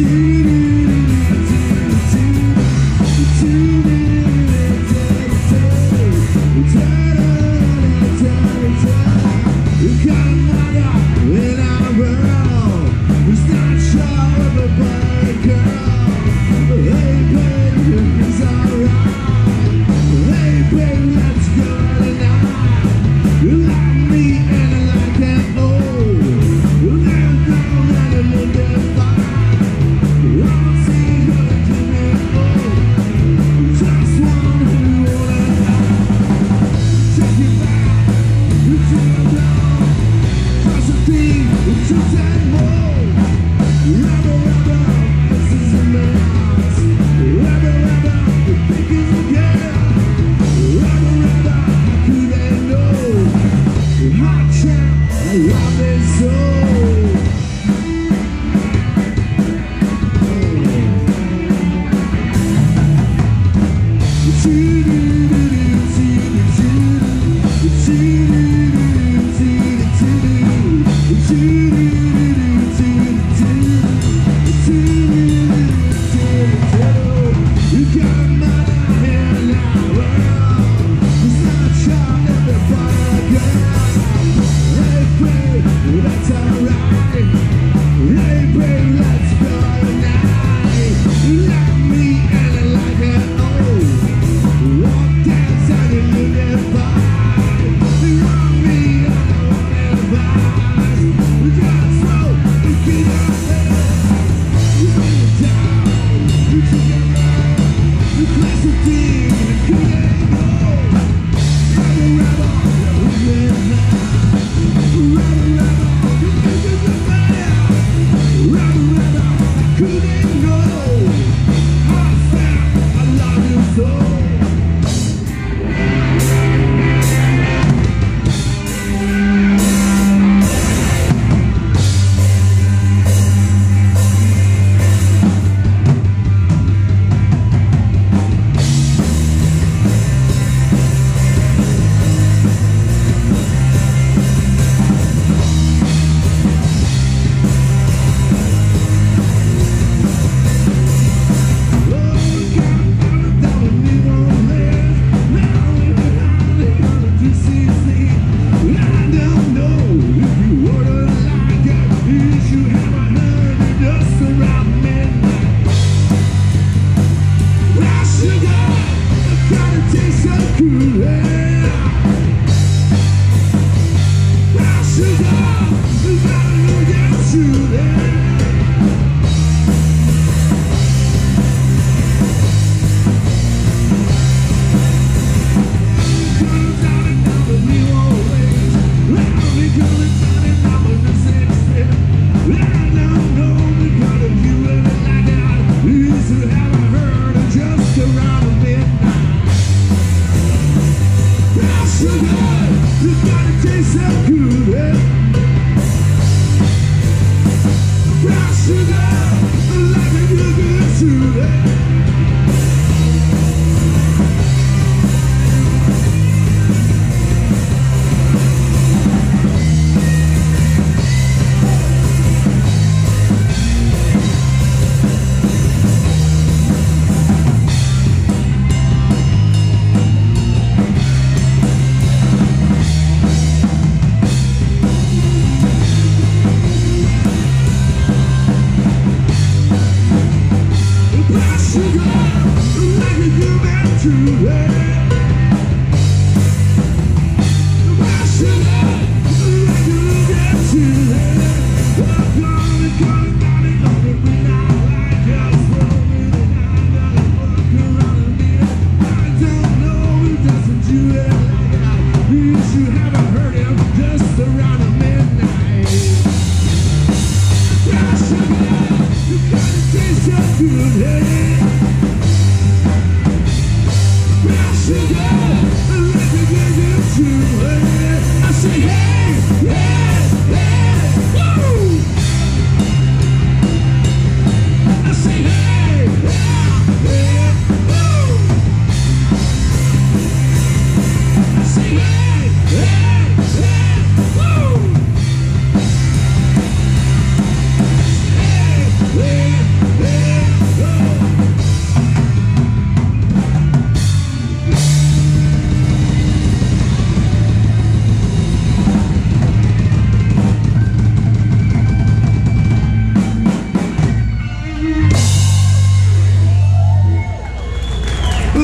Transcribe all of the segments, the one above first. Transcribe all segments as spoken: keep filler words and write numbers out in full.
It's a day more.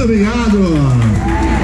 Obrigado.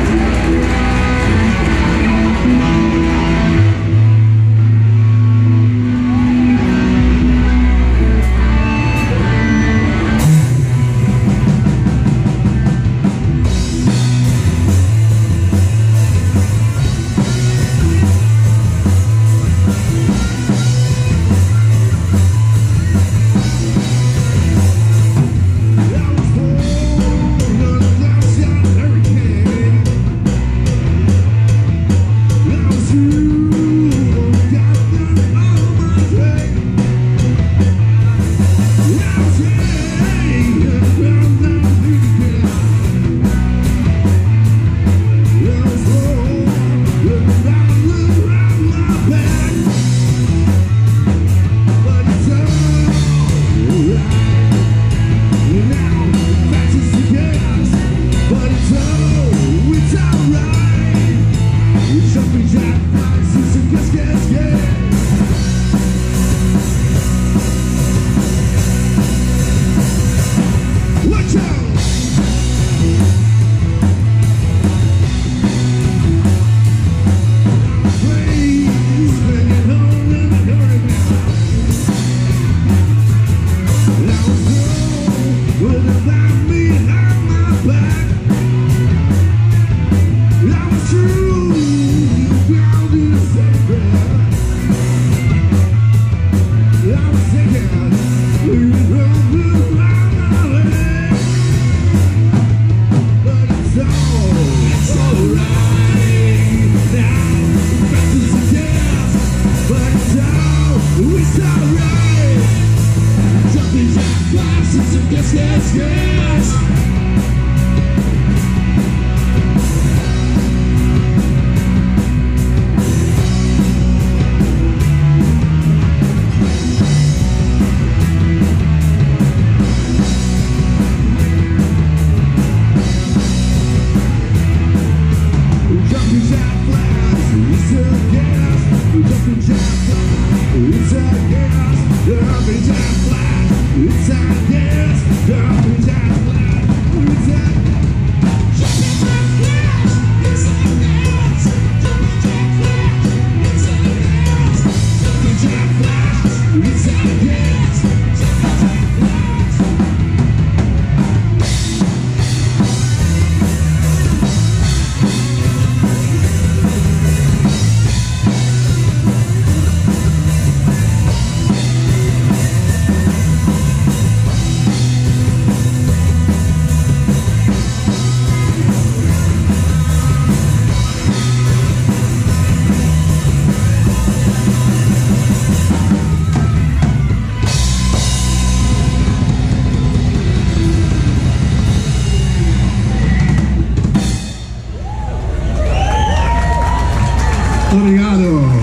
Obrigado.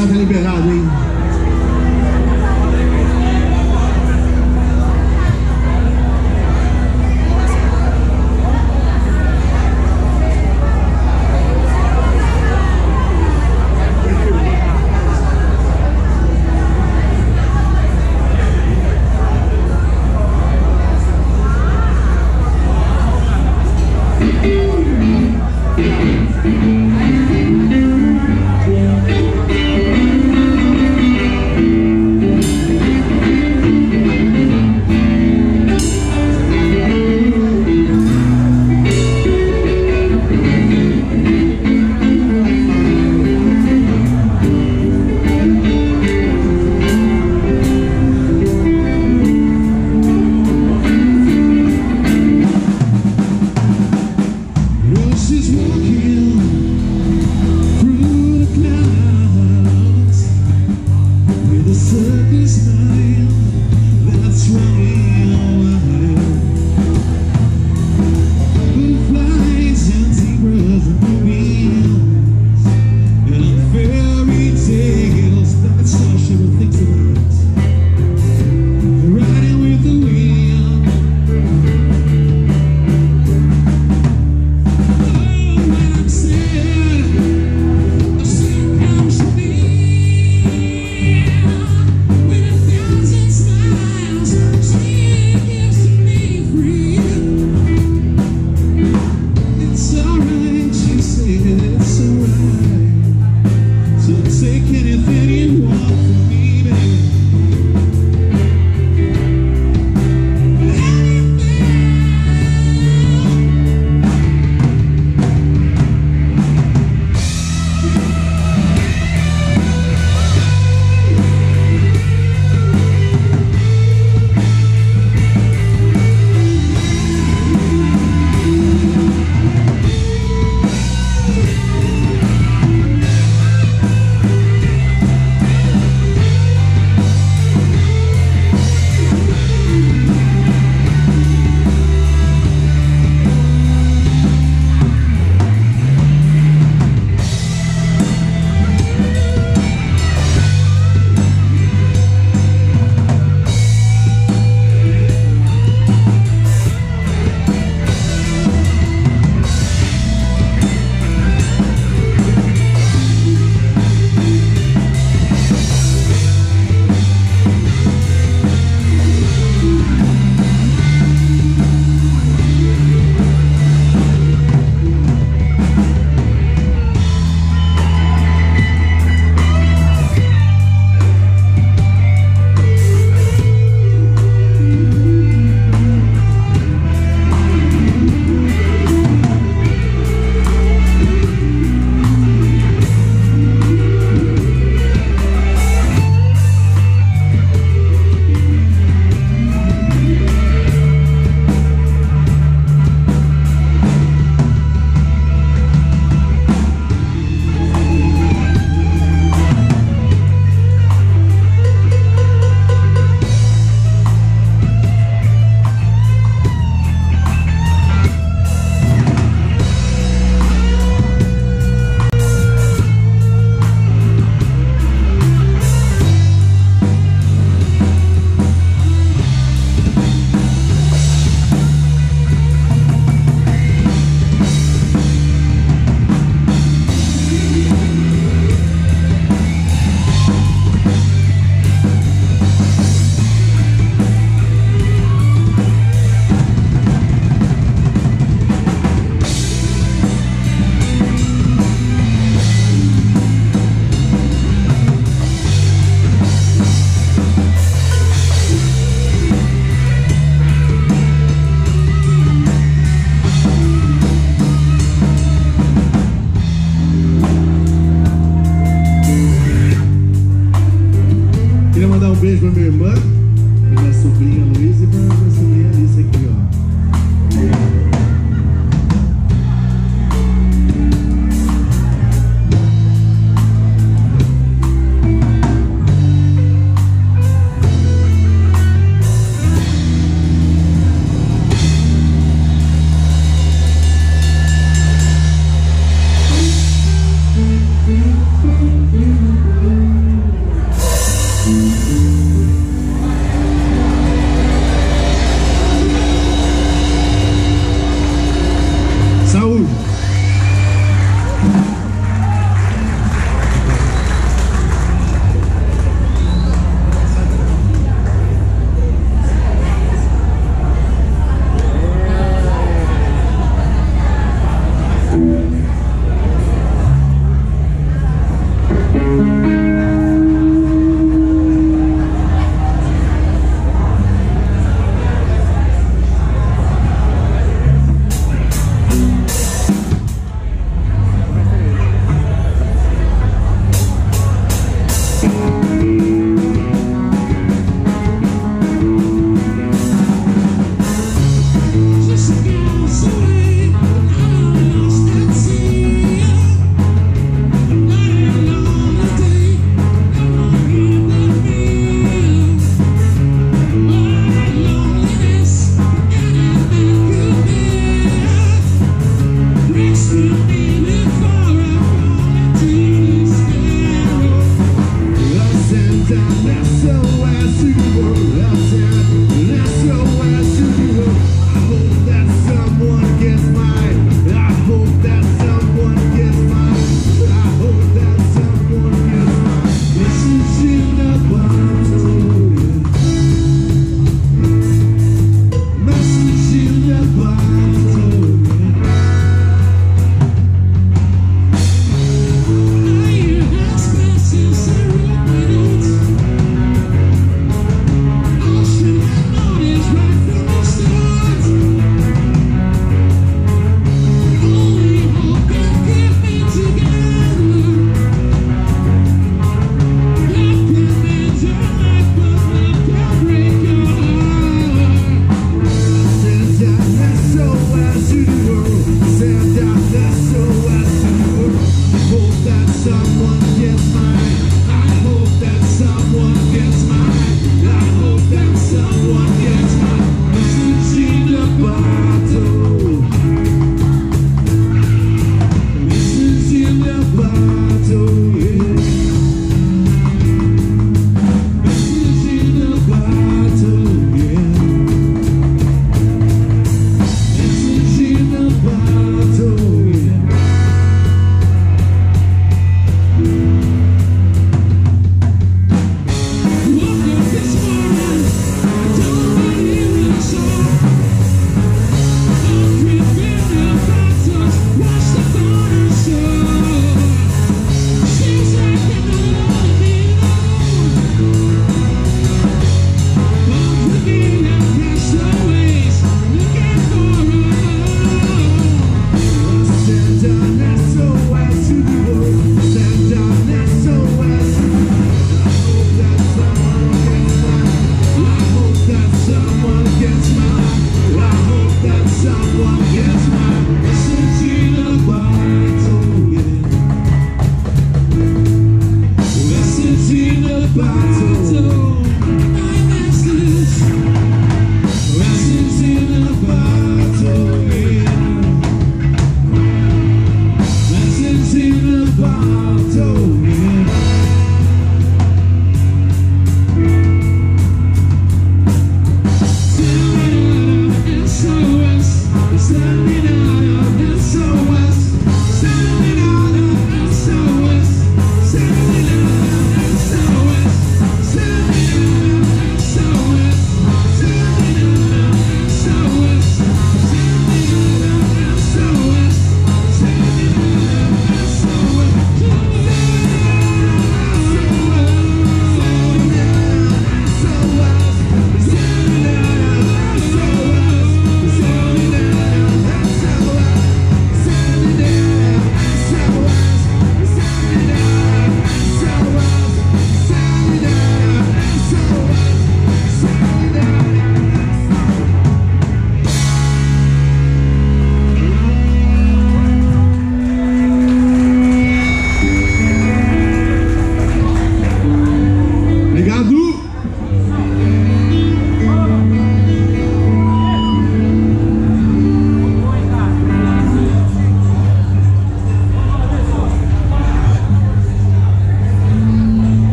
liberado, tá liberado, hein? beijo pra minha irmã, pra minha sobrinha Luísa e pra minha sobrinha Alice aqui, ó. Thank you. Should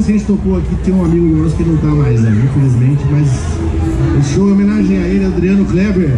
a gente tocou aqui, tem um amigo nosso que não tá mais, né, infelizmente, mas esse show é homenagem a ele, Adriano Kleber.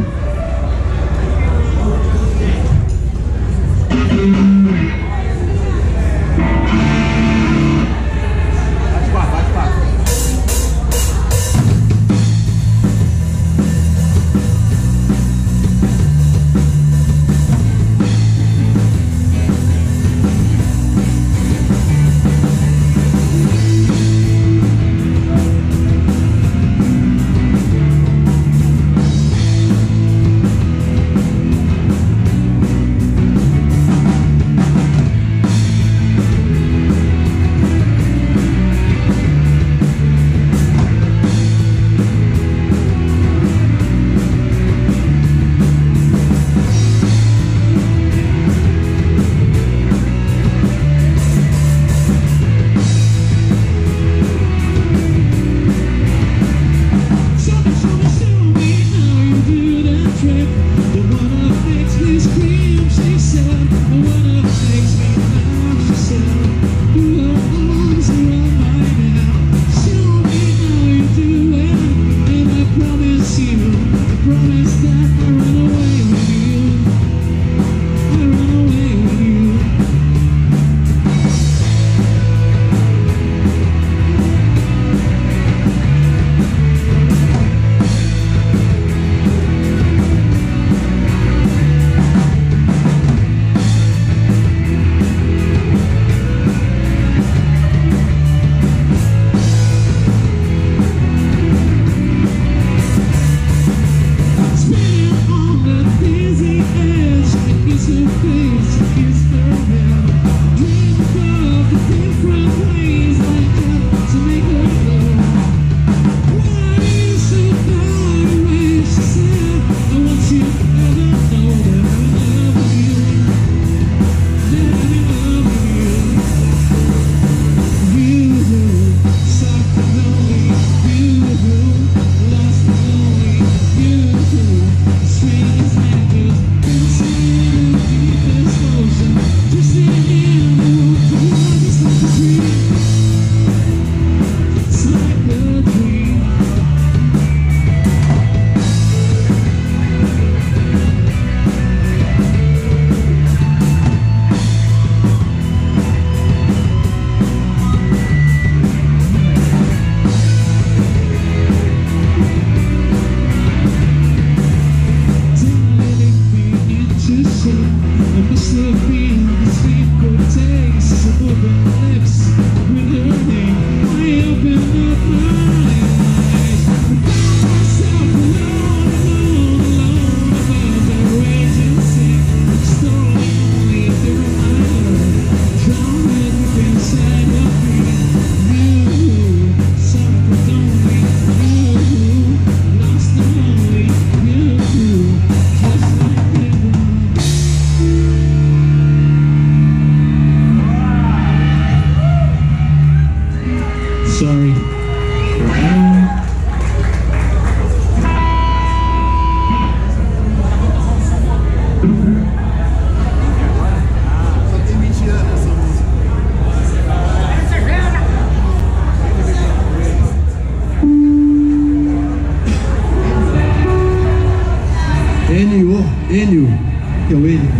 Enio, que é o Enio.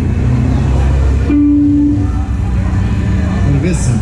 Travessa.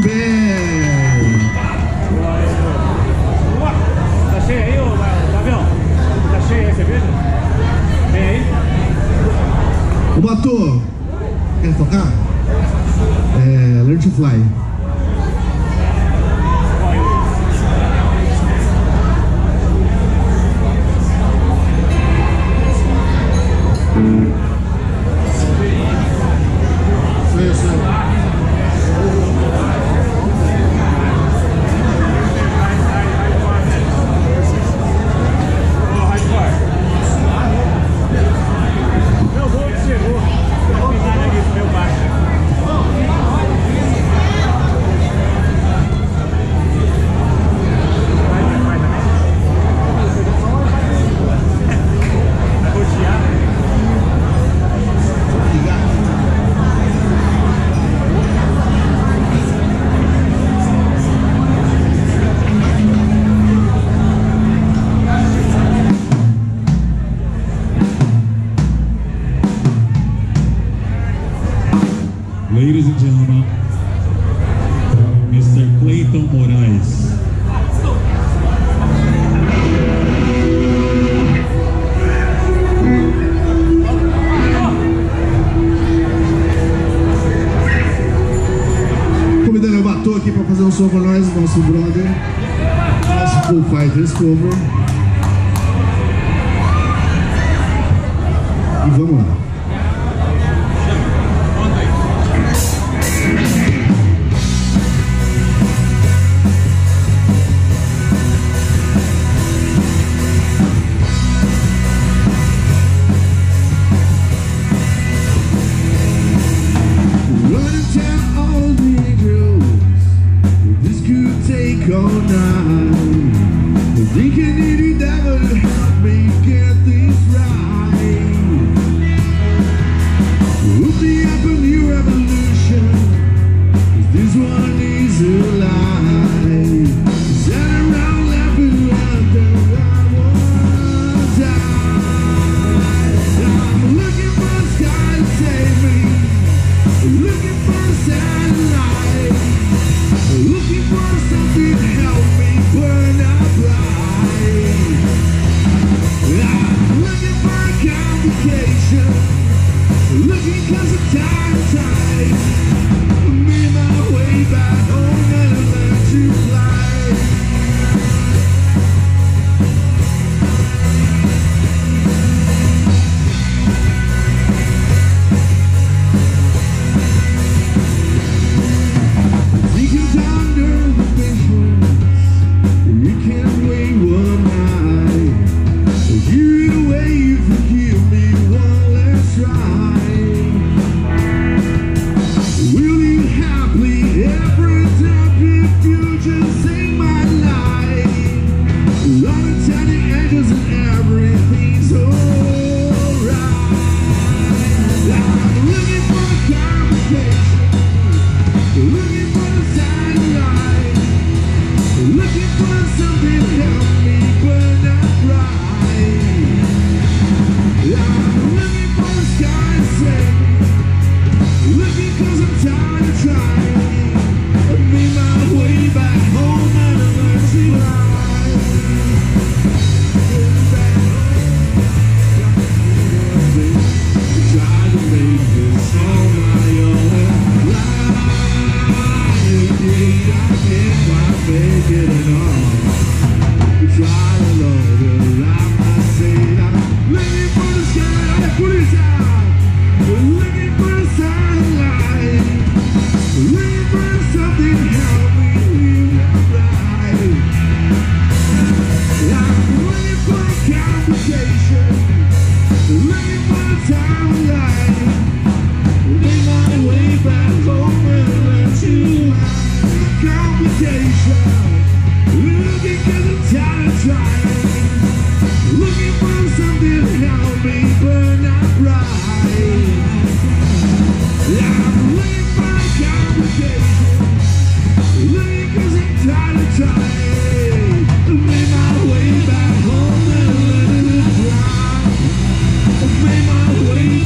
Kleber. Tá cheio aí, ô Gabriel? Tá cheio aí, cerveja? Vem aí. Ô Batu, quer tocar? É, Learn to Fly. Isso, isso. Meu voo chegou. Vou pegar aqui pro meu bar. Ladies and gentlemen, Mister Clayton Moraes. Convidando o Batu aqui para fazer um som com nós, nosso brother, nosso Foo Fighters cover. E vamos lá. All night, thinking it never help me get things right. With the happening revolution, this one is alive. Sat around laughing after I was died. I'm looking for a sky to save me, looking for a satellite. Looking for something to help me burn up bright. I'm looking for a complication, looking cause I'm tired, tired. Made my way back home and I learned to fly.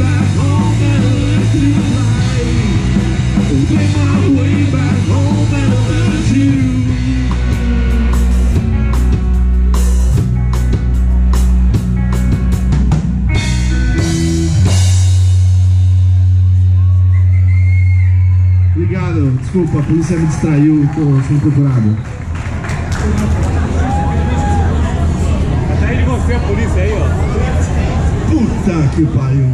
Make my way back home and obrigado. Desculpa, a polícia me distraiu, tô sendo procurado. Até ele você a polícia aí, ó. Puta que pariu.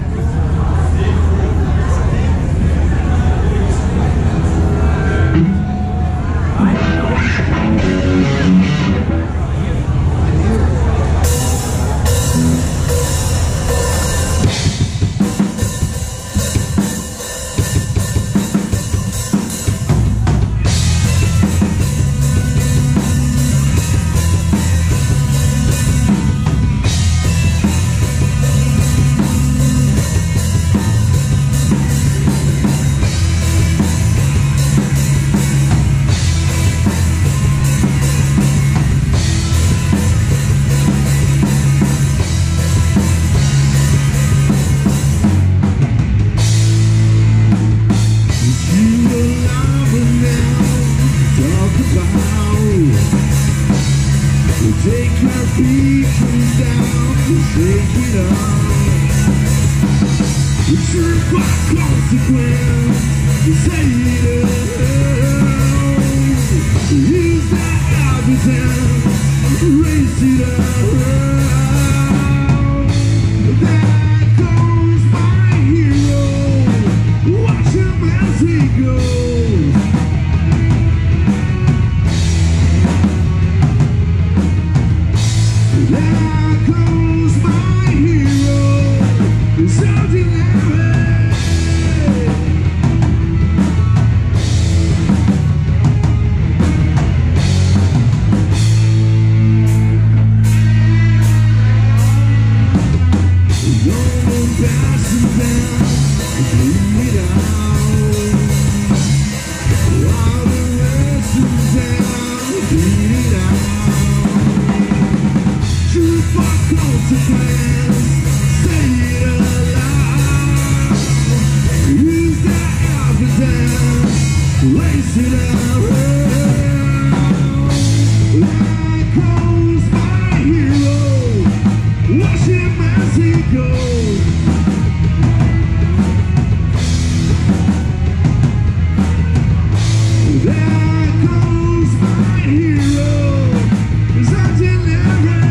Take your beacons down and shake it up. The truth by consequence, you say it out. Use that evidence, raise it up. There goes my hero, watch him as he goes. There goes my hero, it's ordinary. No one passing down, bleed out. While the rest is down, bleed out. Truth by consequence, say it aloud. Use that evidence, lace it out. There goes my hero, watch him as he goes. There goes my hero, it's ordinary.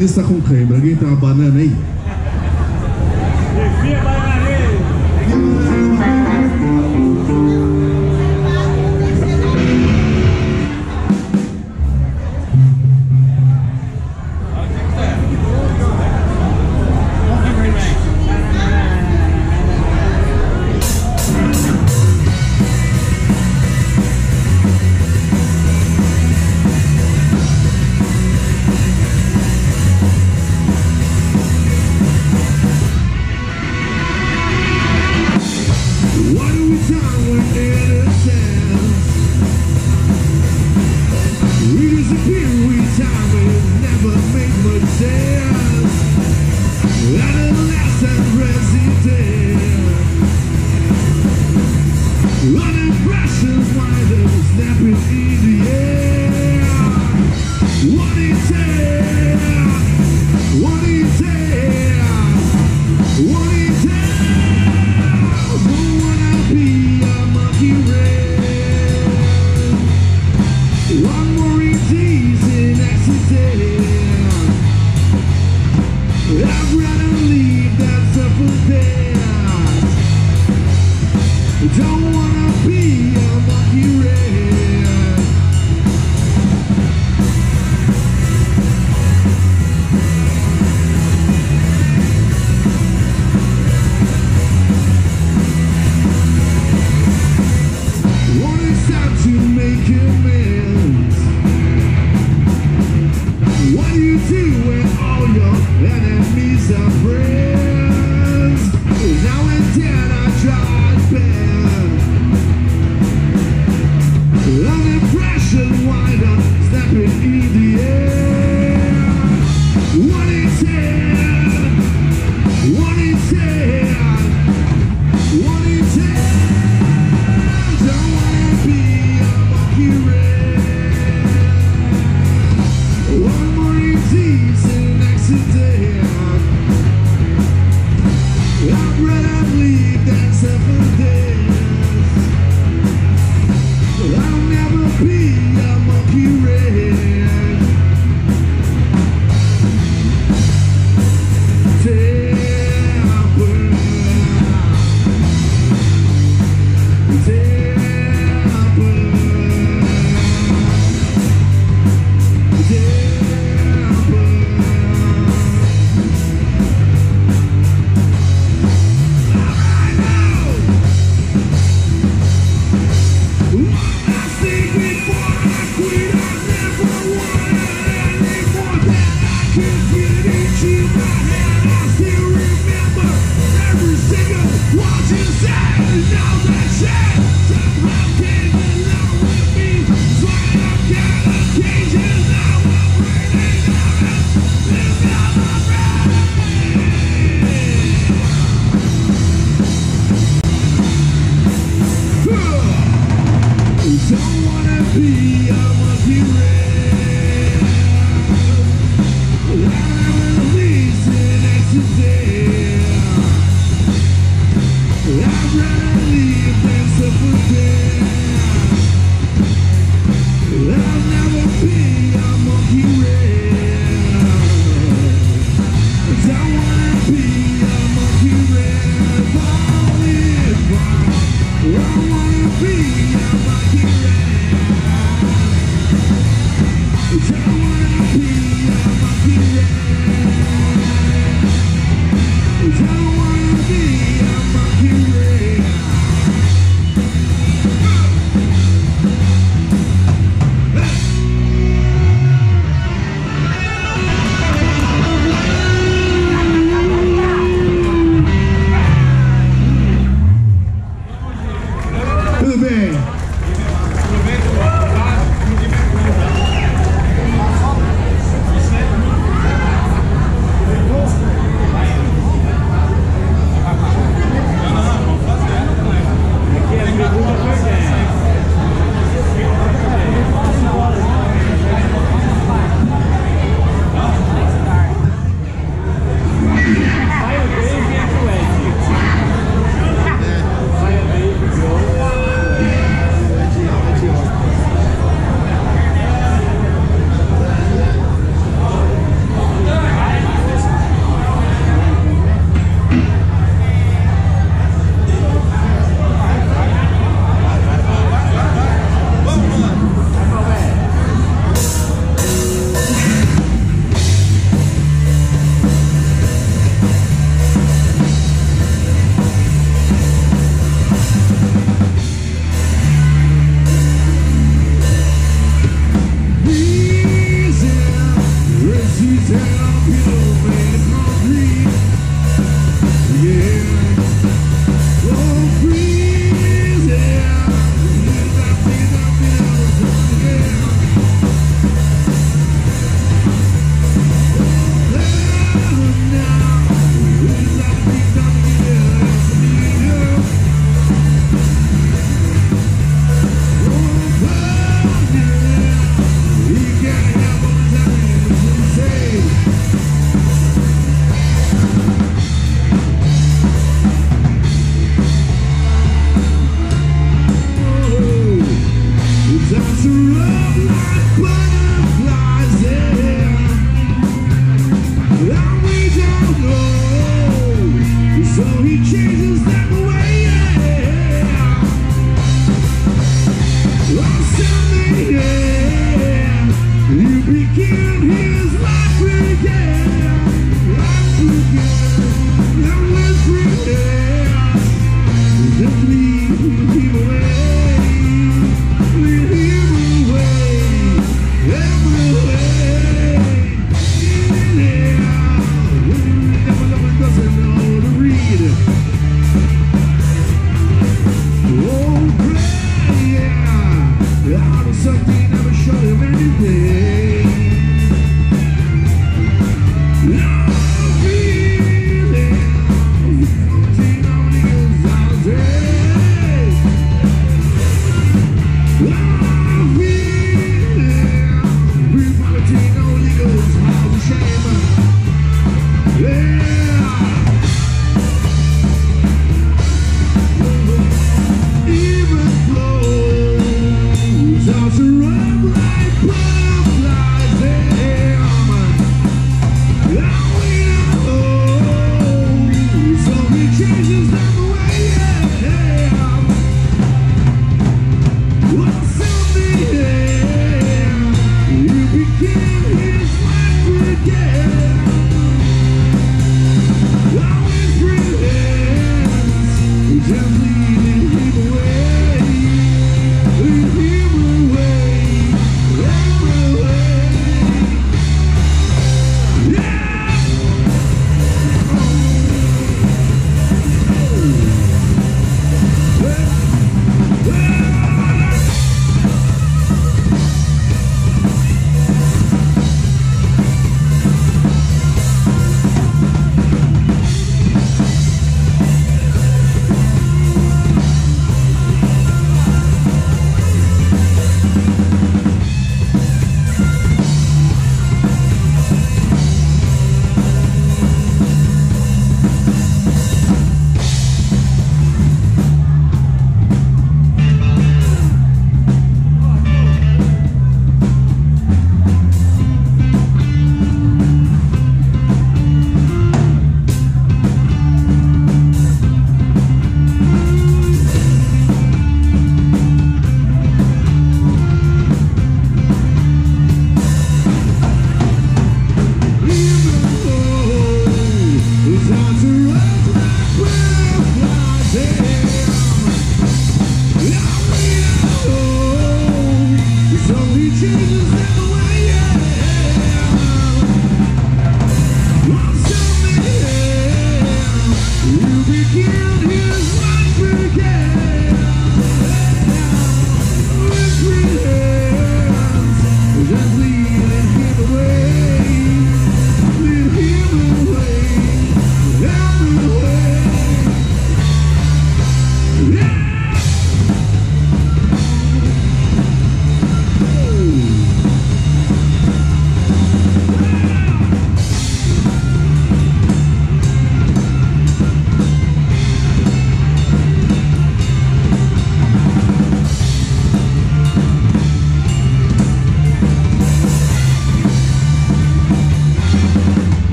Denis tá com cãibra. Alguém tem uma banana aí? Enfia a banana nele.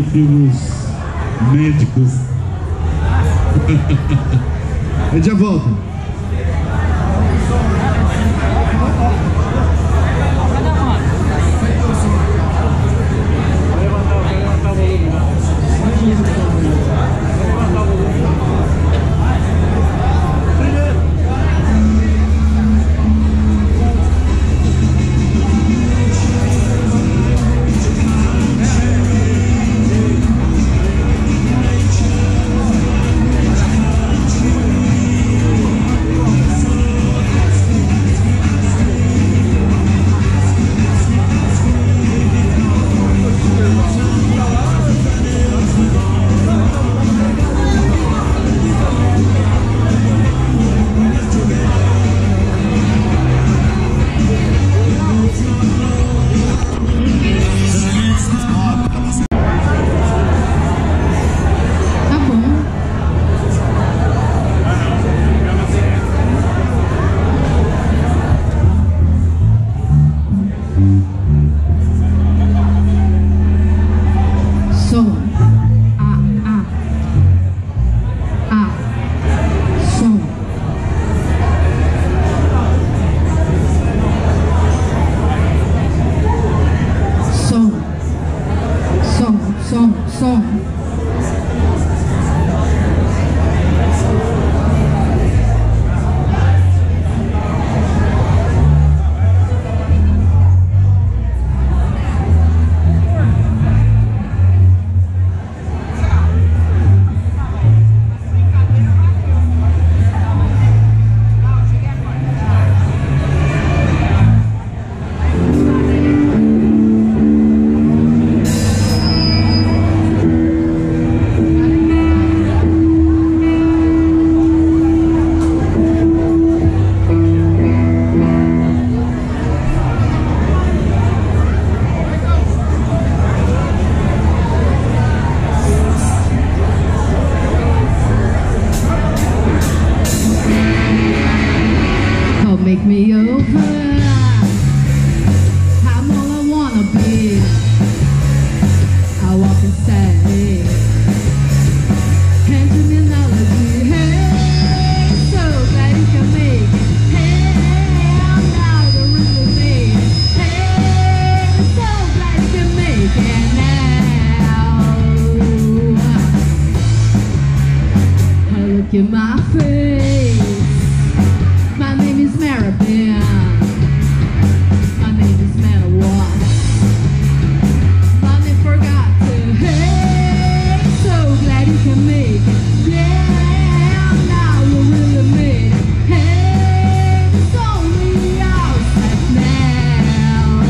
motivos médicos. A gente já volta. Make me over. I'm all I wanna be. I walk inside. Hands in the melody. Hey, so glad you can make it. Hey, I'm now the real me. Hey, so glad you can make it now. I look in my face. My name is Marabin. My name is Manawa. Money forgot to. Hey, so glad you can make it. Yeah, now you really made it. Hey, it's only outside now.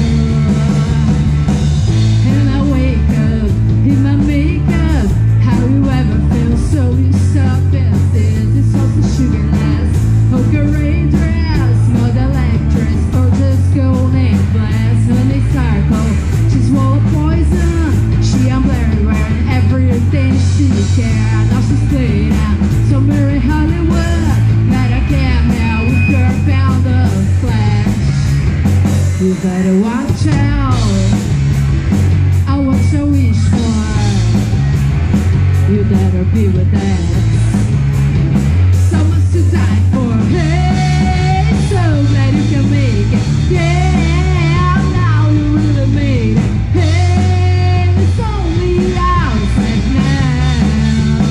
And I wake up in my makeup. How you ever feel so you suck as this? It's also sugarless. Okay, dress, model actress, or just go name blast. Honey circle, she's full of poison. She I'm very wearing everything she can. Now she's played out somewhere in Hollywood. That I can't now with her pound of flesh. You better watch out. I want to wish for. You better be with that. Someone's to die for. Hey, so glad you can make it. Yeah, now you really made it. Hey, it's only outside now.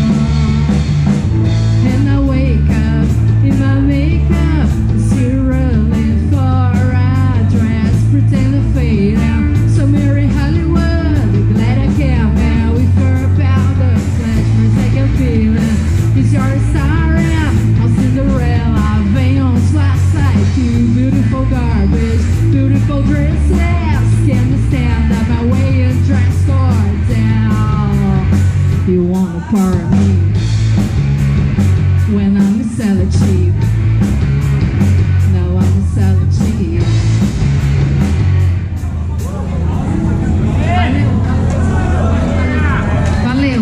And I wake up in my makeup, zeroing for a dress, pretend to fade out. Somewhere in Hollywood, glad I came out with her about the flesh for a second feeling. It's your siren, I'll Cinderella, vein on flat side, two beautiful garbage, beautiful dresses, can't stand up my way and dress or down. You wanna part me when I'm a seller cheap. No, I'm a seller cheap. Valeu.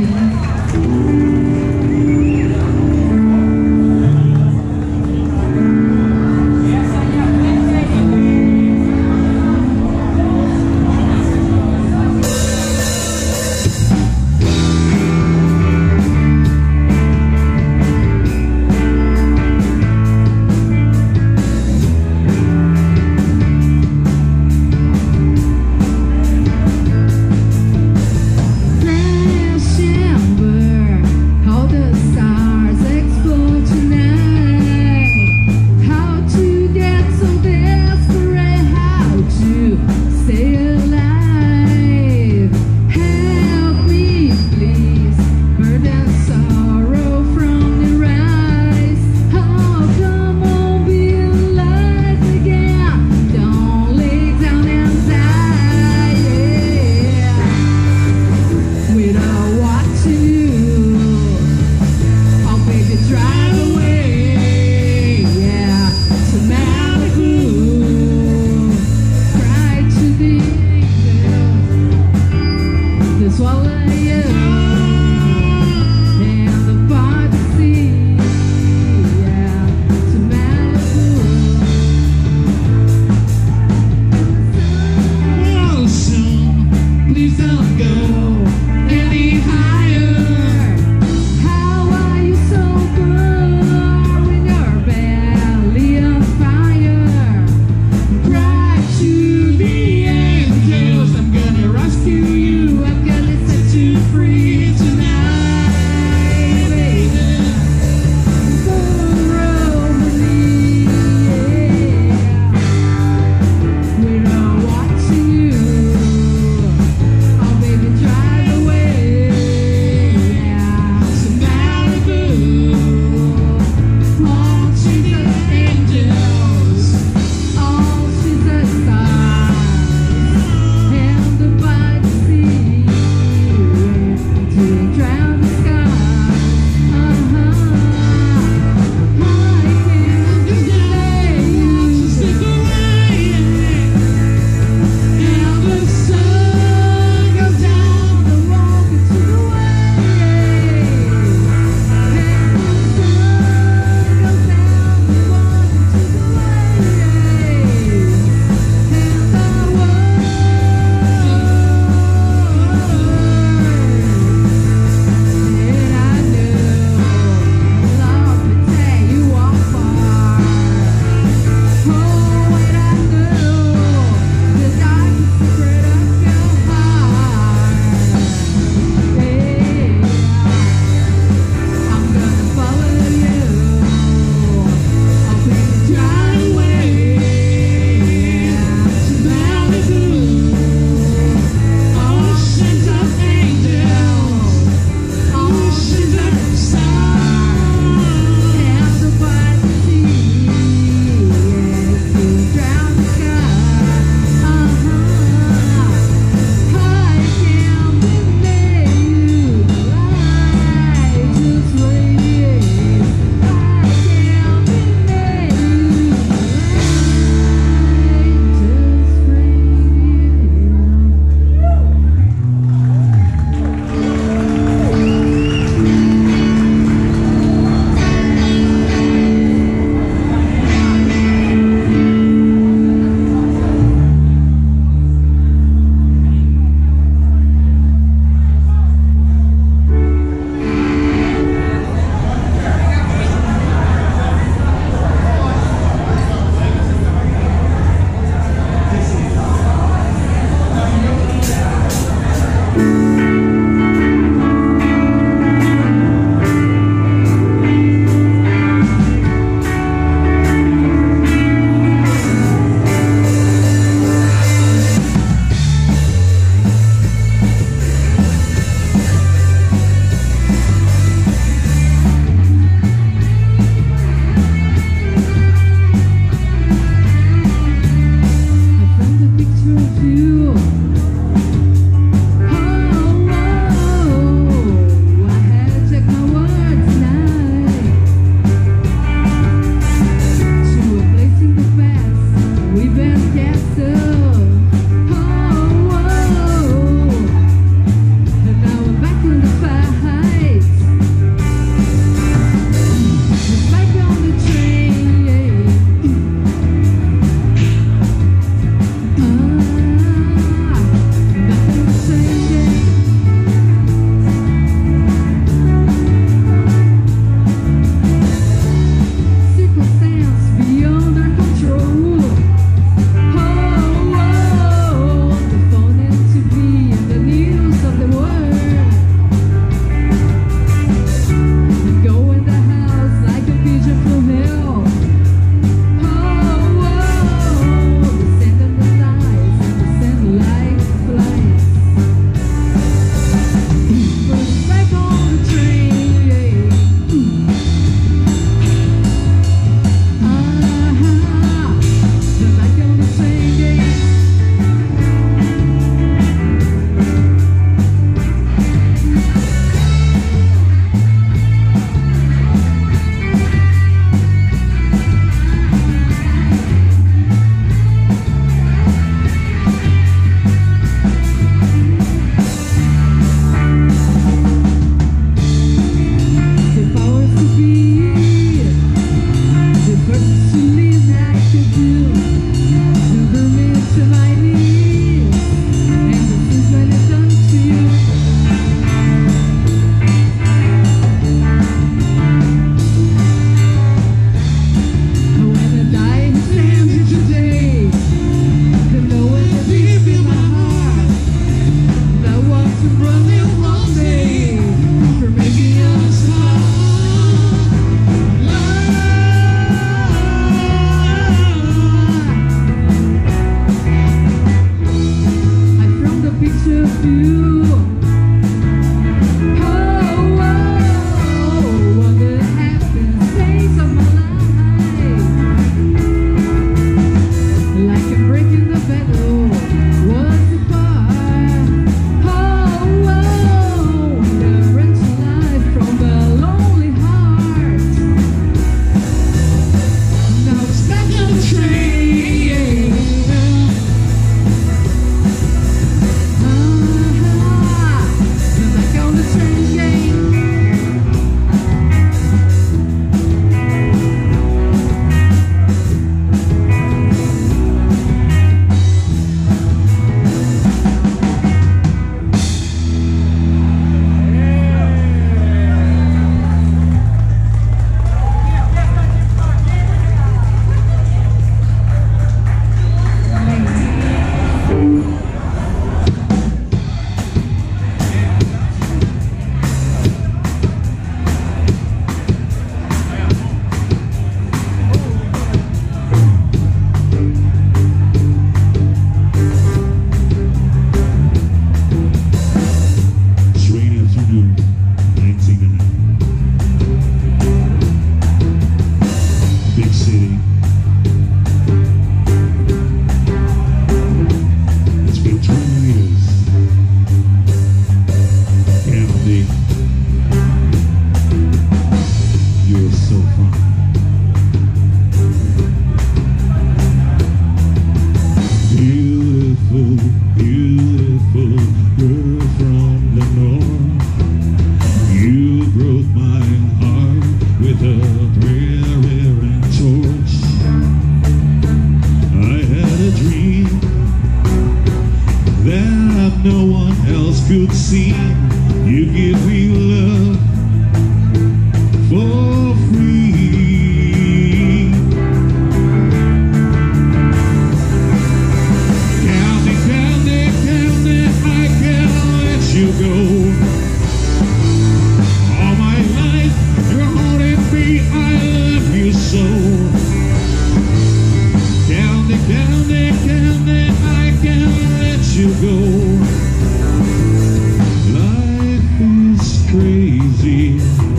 easy.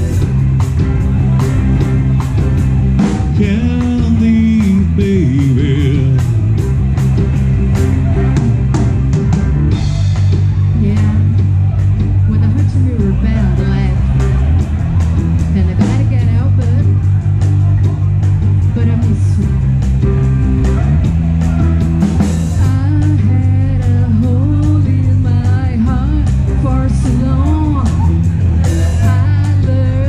Candy, baby. Yeah, when the hearts of me rebelled, laughed, and I gotta get out, but but I miss you. I had a hole in my heart for so long. I learned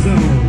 song.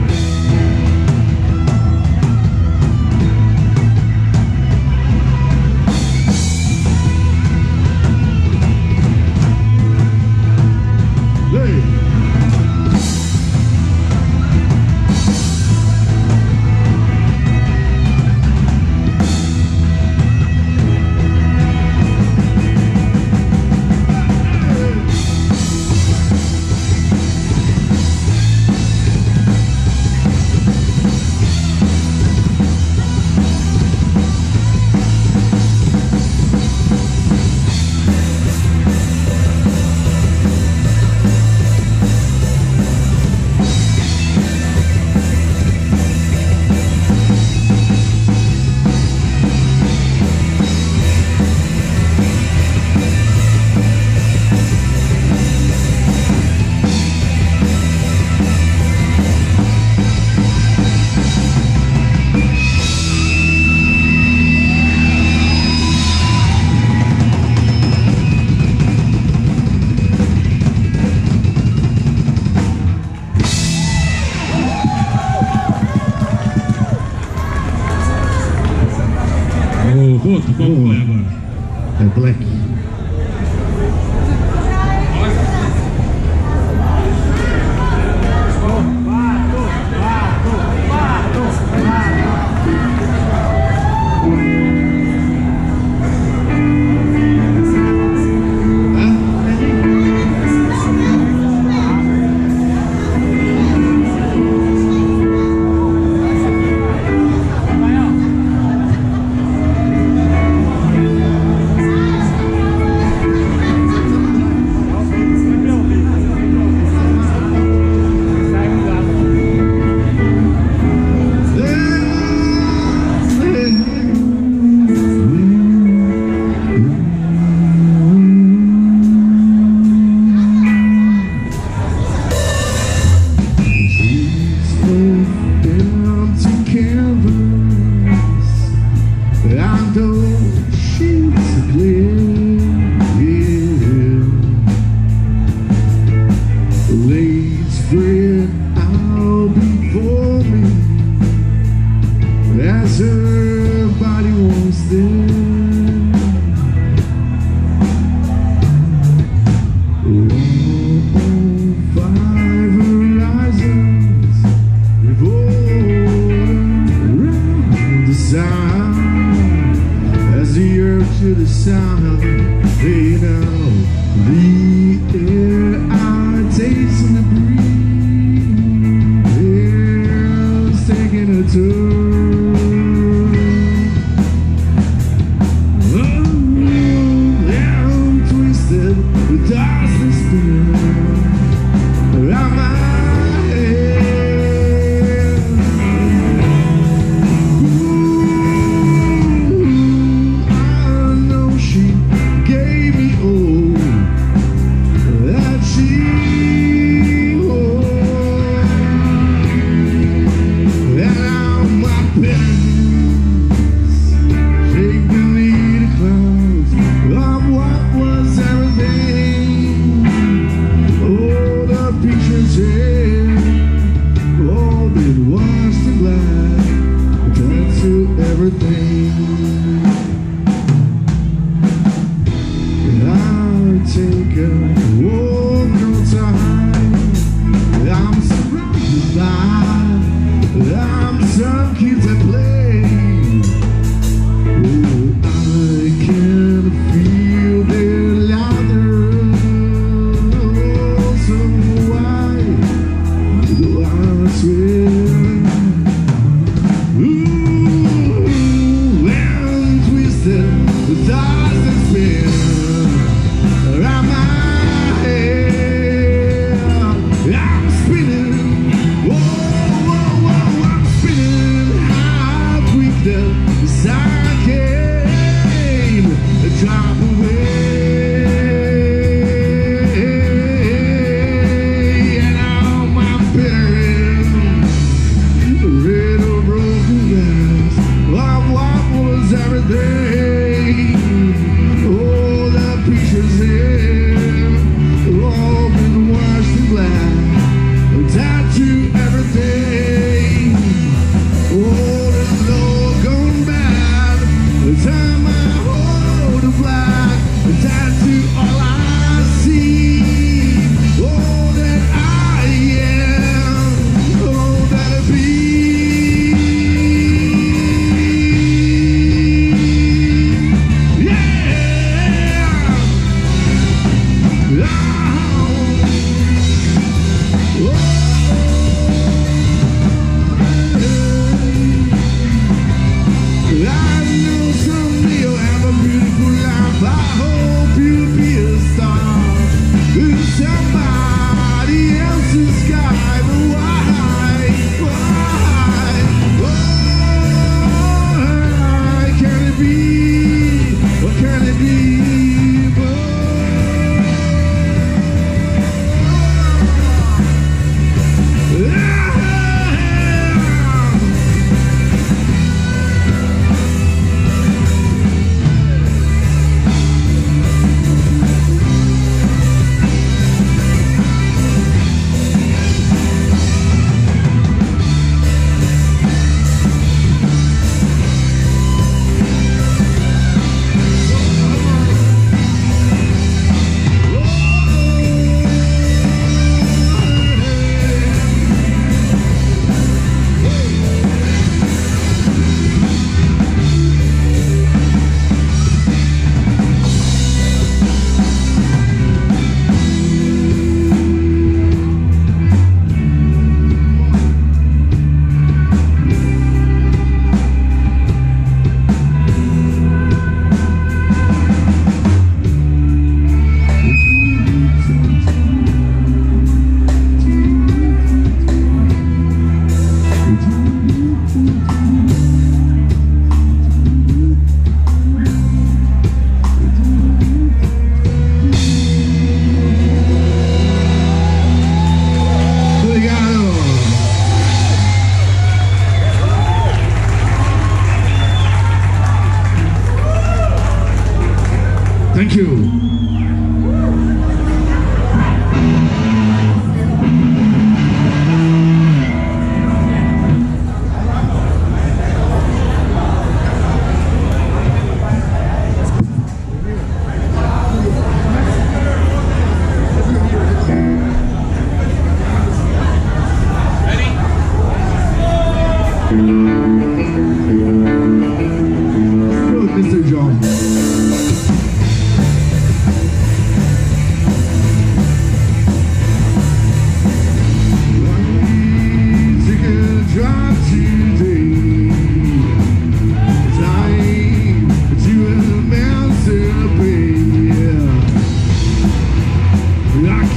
Ô, Boto, qual foi agora? É Black. To the sound, you know, the air I taste in the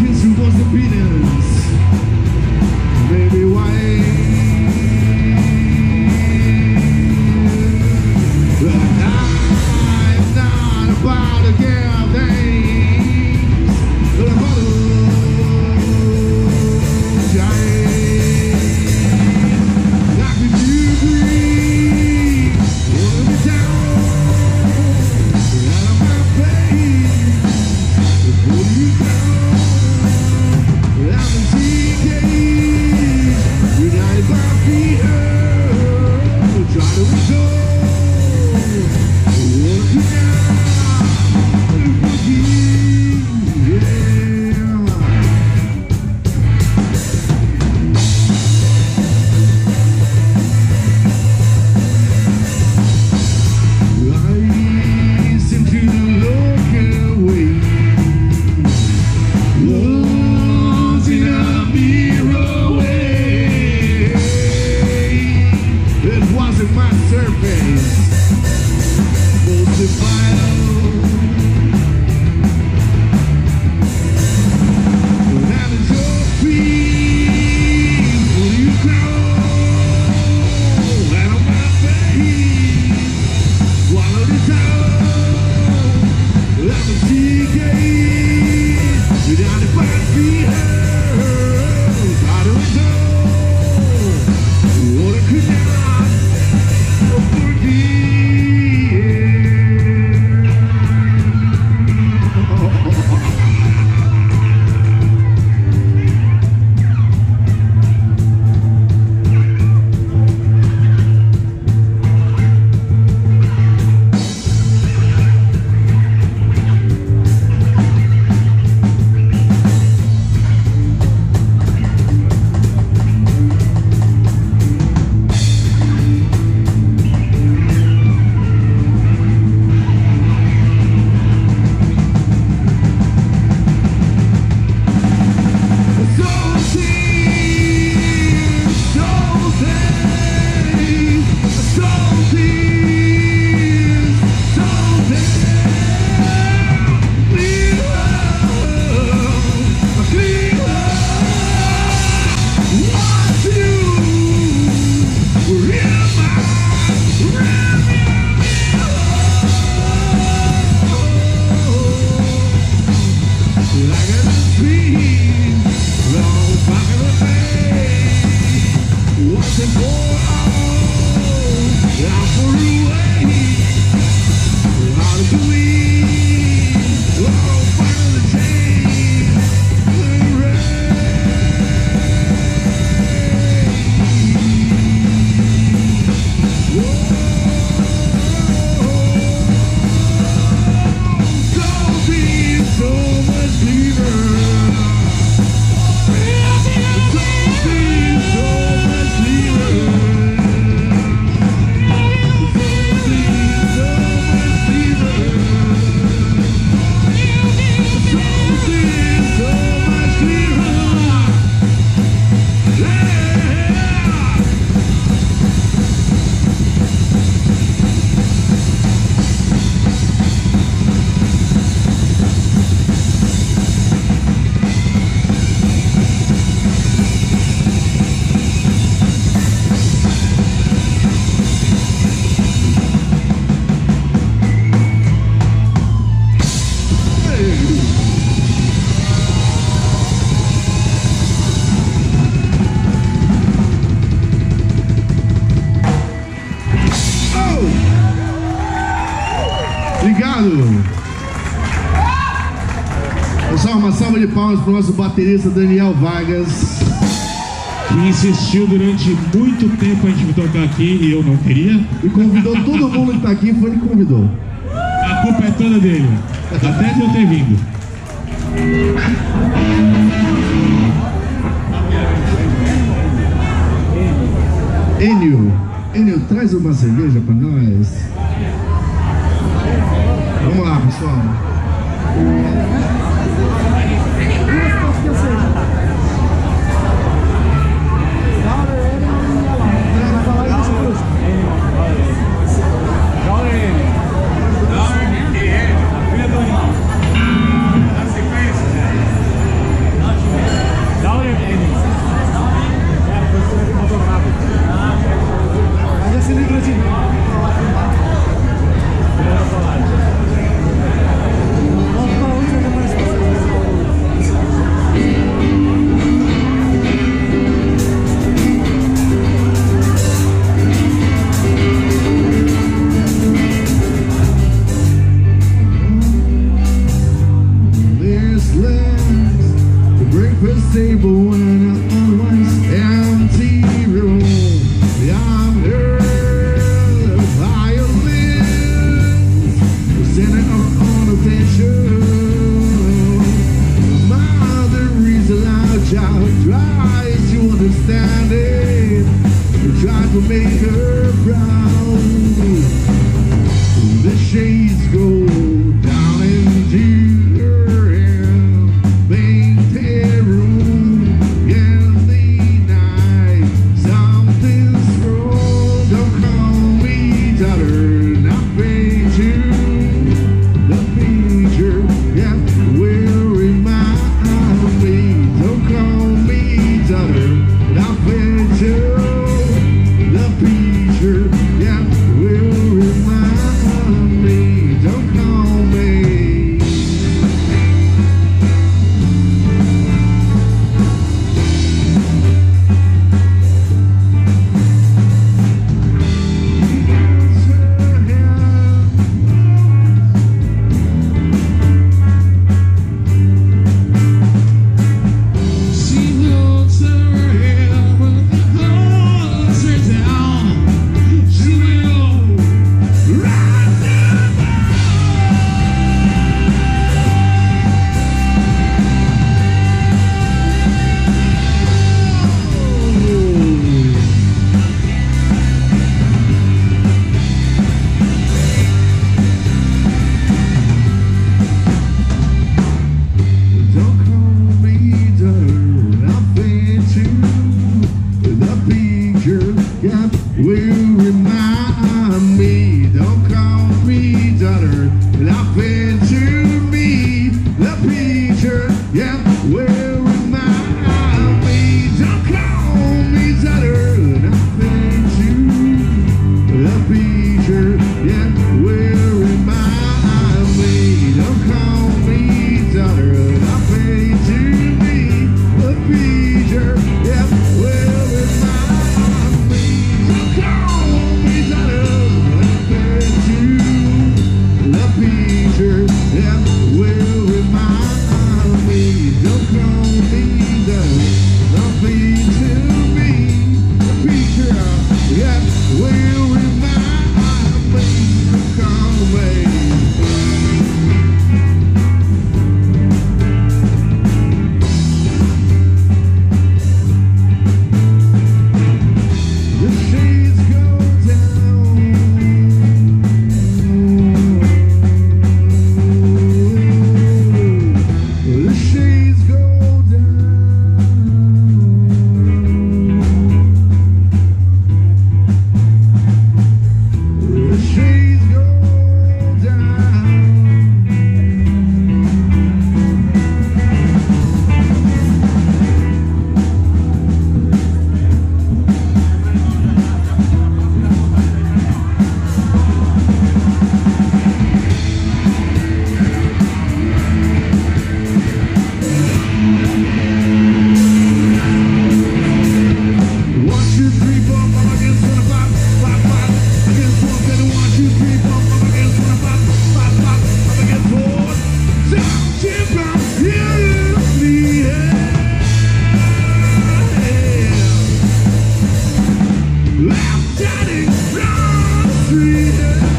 kiss who was the penis. Baby, why? I'm not about to give things. But I'm about to like if you agree, wanna be down out of my face, pull you down. I'm in T Ks, united by fear. Try to resolve. Pessoal, uma salva de palmas para o nosso baterista Daniel Vargas, que insistiu durante muito tempo a gente tocar aqui e eu não queria. E convidou todo mundo que está aqui, foi ele que convidou. A culpa é toda dele, até de eu ter vindo. Enio, Enio, traz uma cerveja para nós. Vamos lá, pessoal. stable in an otherwise empty room. I'm heard violins standing on a picture. Mother reads a loud child, tries to understand it, tries to make her proud. The shades go down into her hand, painted room in the night. Something's wrong, don't call me daughter, not picture. The picture, yeah, will remind me. Don't call me daughter, not picture. The picture, yeah, will remind me. Don't call me. She holds her head when the holds her down. She will rise Don't call me daughter, I've been to the picture, yeah, will remind me. Don't call me daughter, I've been to me. The picture, yeah, will remind me. Don't call me daughter, I've been to the picture, yeah, will remind me. Don't call me daughter, I've been to me. The picture, yeah, will remind me. Don't call me daughter, I've been to the picture, yeah, will remind me. Don't call me daughter, I've been to me. The picture, yeah, will remind me. Don't call me. The shades go down. The shades go down. The shades go down. One, two, three, four, five against twenty-five, five, five against four, seven, one, two, three, four, five against twenty-five, five, five, five against four. Down, chip, down, yeah, yeah. I'm shining down the street.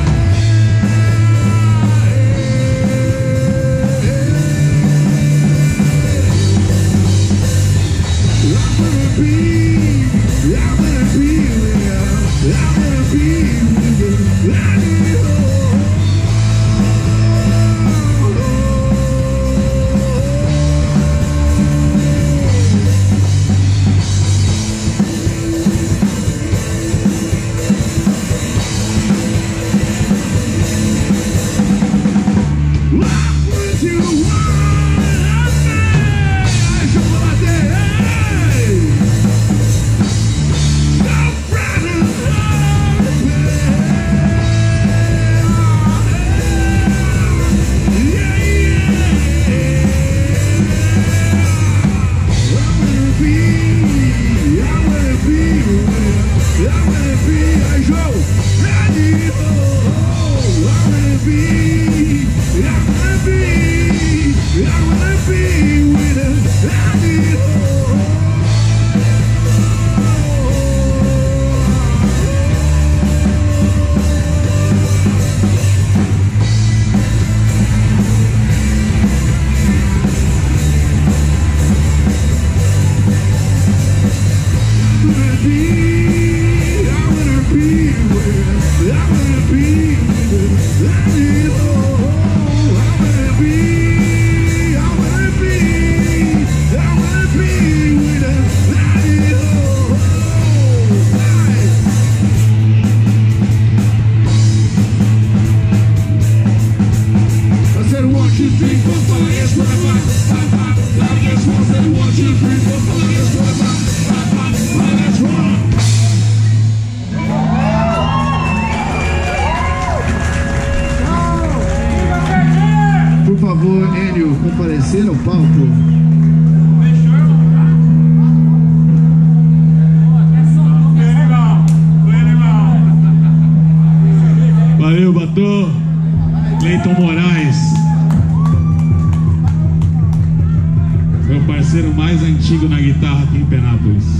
I'm gonna be, I'm gonna be there. I'm gonna be there. I need Hey! Por favor, Enio, comparecer ao palco. Valeu, Batô. Cleiton Moraes, meu parceiro mais antigo na guitarra aqui em Penápolis.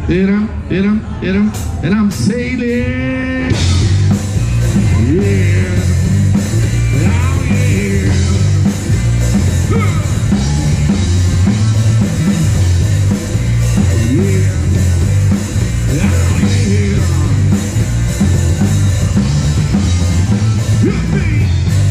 and I'm, and I'm, and I'm, and I'm sailing. Yeah. Oh, yeah. Yeah. Oh, yeah. Hit me.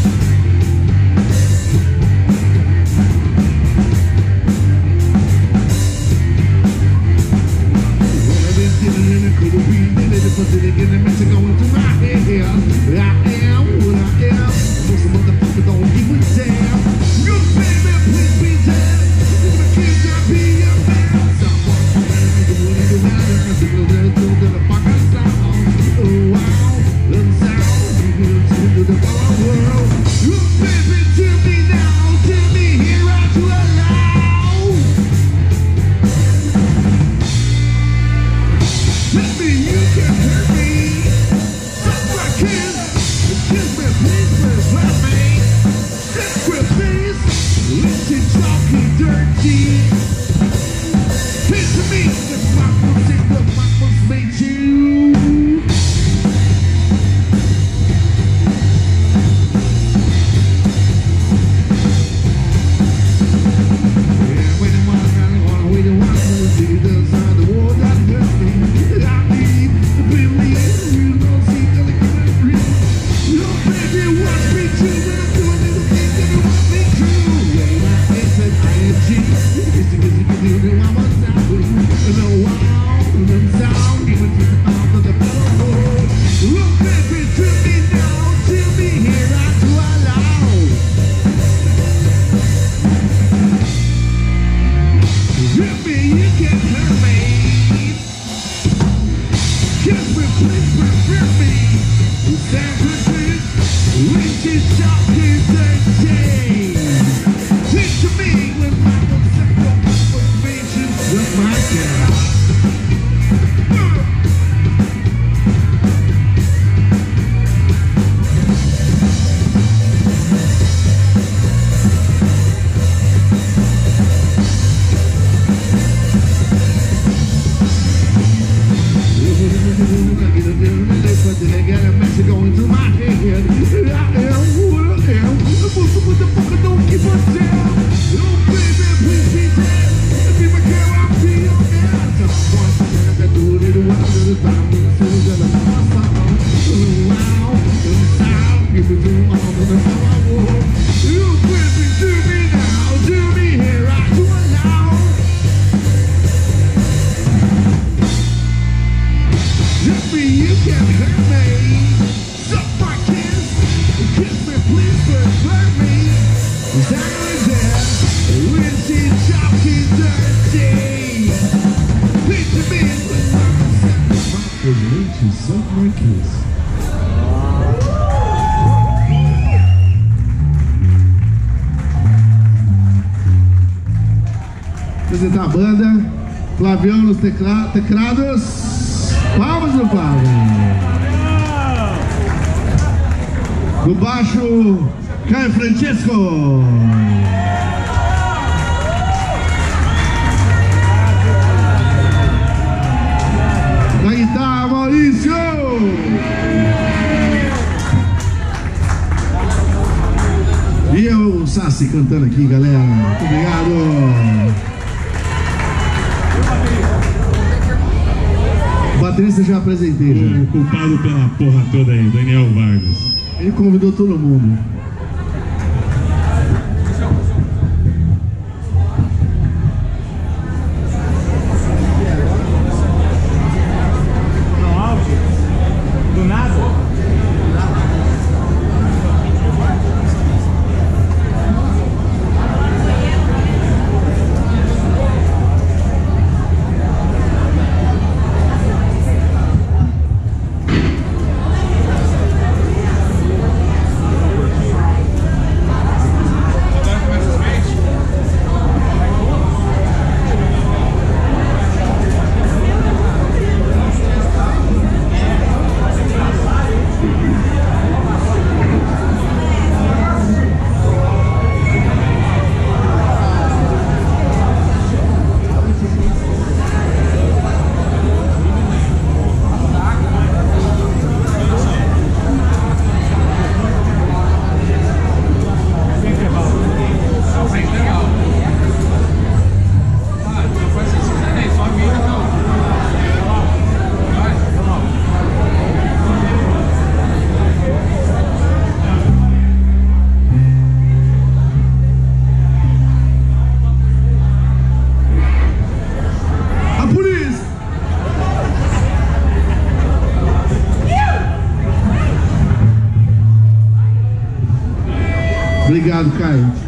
Put it in the mess going through my head. I am what I am. Most of motherfuckers don't give a damn. You baby, please be dead. If I can't just be a man. Someone who wouldn't matter. People that don't give a fuck sound. Oh wow, the sound. You to the whole world. You baby, to me now, to me here I to allow. Let me, you can hurt me. Suck my kiss. Kiss me, please, please, let me. Sick with this. Listen, chalky, dirty. Listen to me. This my music, the mama's made you. Yeah, wait a while, I wanna wait a while. See the side of the war that hurt me. I need to believe you don't see the liquor. Your baby wants me to, but I'm doing little things that you want me to. Yeah, my it's an I N G. It's because you can do it one more time. No wow, no sound, even to the mouth of the fellow. Look, baby, to me now, to me here, I do allow. Hit me, you can hurt me. Kiss me, please, prefer me. Stand with me. Reach is shocking, dirty. Teach to me when my concept of information with my girl. They got a message going through my head. I am what I am. Most of the fucker don't give a damn. Oh baby, please be dead. If you care, I'll be your man. Someone said I do it a while to the time. So that I'm not found. Oh wow, the sound. Give it to all of the power I want. You baby, do me now, do me here, I do allow. Let me, you can hurt me. Suck my kiss. Kiss me, please, but hurt me. Down there, when she's shocking dirty. Picture me with my consent. Was made to suck my kiss. Apresentar a banda. Flavião nos tecla teclados. Palmas no Flávio. No baixo, Caio Francesco. Na guitarra, Maurício. E eu, Sassi, cantando aqui, galera. Muito obrigado. O baterista já apresentei, já. O culpado pela porra toda aí, Daniel Vargas. Ele convidou todo mundo. No auge? Do nada? Obrigado, Caio.